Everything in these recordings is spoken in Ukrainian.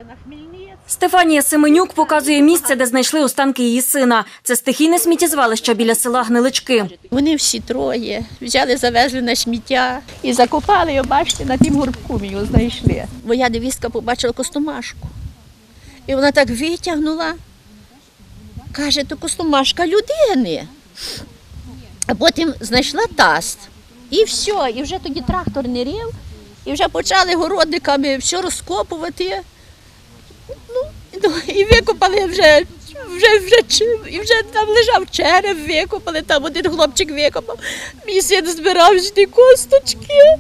Стефанія Семенюк показує місце, де знайшли останки її сина. Це стихійне сміттєзвалище біля села Гнилички. Вони всі троє взяли, завезли на сміття і закопали його, бачите, на тім горбку ми його знайшли. Моя невістка побачила костомашку. І вона так витягнула, каже, то костомашка людини. А потім знайшла таст. І все, і вже тоді трактор не рів, і вже почали городниками все розкопувати. І викопали вже там лежав череп, викопали, там один хлопчик викопав. Мій син збирав ті косточки.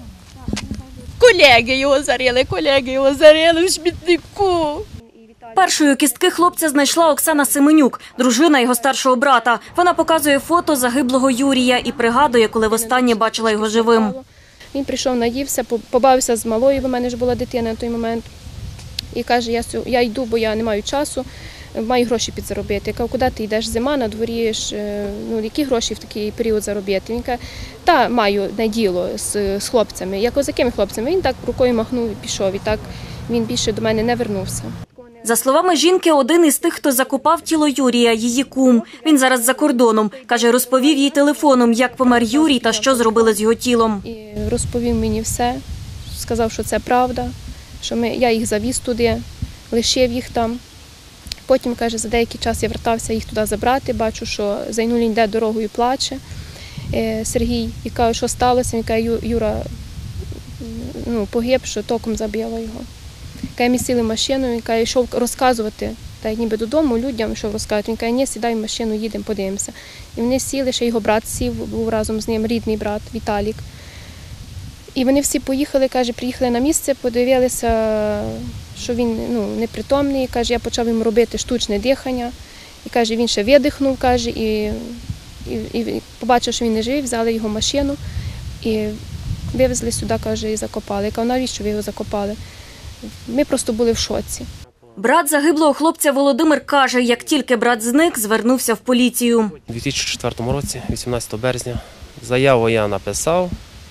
Колеги його зарили в смітнику. Першою кістки хлопця знайшла Оксана Семенюк, дружина його старшого брата. Вона показує фото загиблого Юрія і пригадує, коли востаннє бачила його живим. Він прийшов, наївся, побавився з малою, бо в мене ж була дитина на той момент. І каже, я йду, бо я не маю часу, маю гроші підзаробити. Я кажу, куди ти йдеш, зима, на дворі, які гроші в такий період заробити? Він каже, та маю на діло з хлопцями. Я кажу, з якими хлопцями? Він так рукою махнув і пішов, і так він більше до мене не вернувся. За словами жінки, один із тих, хто закопав тіло Юрія, її кум. Він зараз за кордоном. Каже, розповів їй телефоном, як помер Юрій та що зробили з його тілом. І розповів мені все, сказав, що це правда, що я їх завіз туди, лишив їх там. Потім, каже, за деякий час я вертався їх туди забрати, бачу, що Зайнулін йде дорогою, плаче Сергій. І каже, що сталося? Він каже, Юра погиб, що током забило його. Каже, ми сіли в машину, він каже, йшов розказувати, так ніби додому людям, йшов розказувати. Він каже, ні, сідай в машину, їдемо, подивимося. І вони сіли, ще його брат сів, був разом з ним, рідний брат Віталік. І вони всі поїхали, каже, приїхали на місце, подивилися, що він непритомний. Каже, я почав йому робити штучне дихання. І каже, він ще видихнув, каже, і побачив, що він не живий, взяли його машину і вивезли сюди, каже, і закопали. Я кажу, навіщо ви його закопали? Ми просто були в шоці. Брат загиблого хлопця Володимир каже, як тільки брат зник, звернувся в поліцію. У 2004 році, 18 березня, заяву я написав.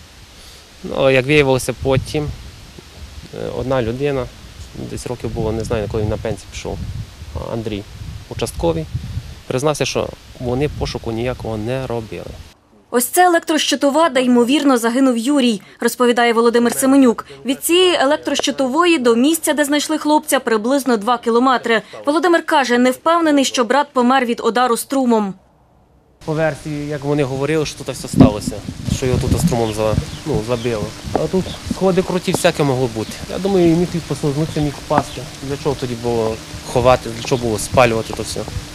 Як виявилося потім, одна людина, десь років було, не знаю, коли він на пенсію пішов, Андрій, участковий, признався, що вони пошуку ніякого не робили. Ось це електрощитова, де, ймовірно, загинув Юрій, розповідає Володимир Семенюк. Від цієї електрощитової до місця, де знайшли хлопця, приблизно 2 кілометри. Володимир каже, не впевнений, що брат помер від удару струмом. По версії, як вони говорили, що тут все сталося, що його тут струмом забило. А тут сходи круті, всяке могло бути. Я думаю, міг послизнутися, міг впасти. Для чого тоді було ховати, для чого було спалювати то все?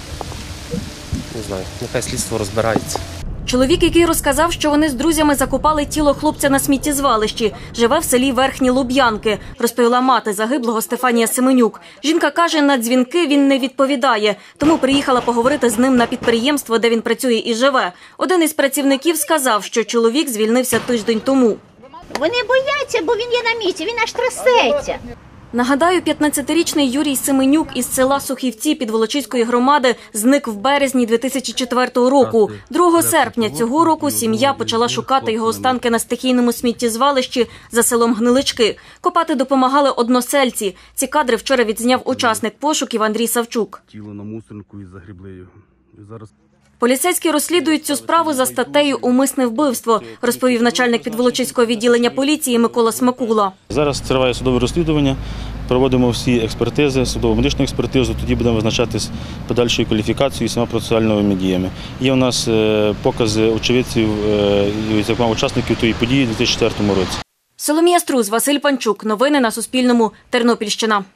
Не знаю, нехай слідство розбирається. Чоловік, який розказав, що вони з друзями закопали тіло хлопця на сміттєзвалищі, живе в селі Верхні Луб'янки, розповіла мати загиблого Стефанія Семенюк. Жінка каже, на дзвінки він не відповідає, тому приїхала поговорити з ним на підприємство, де він працює і живе. Один із працівників сказав, що чоловік звільнився тиждень тому. Вони бояться, бо він є на місці, він аж трясеться. Нагадаю, 15-річний Юрій Семенюк із села Сухівці Підволочиської громади зник в березні 2004 року. 2 серпня цього року сім'я почала шукати його останки на стихійному сміттєзвалищі за селом Гнилички. Копати допомагали односельці. Ці кадри вчора відзняв учасник пошуків Андрій Савчук. Тіло на мусорнику і загрібли його. Зараз Поліцейські розслідують цю справу за статтею «Умисне вбивство», розповів начальник Підволочиського відділення поліції Микола Смакула. Зараз триває судове розслідування, проводимо всі експертизи, судово-медичну експертизу, тоді будемо визначатись подальшою кваліфікацією і саме процесуальними діями. Є у нас покази очевидців і учасників тієї події у 2004 році. Соломія Струз, Василь Панчук. Новини на Суспільному. Тернопільщина.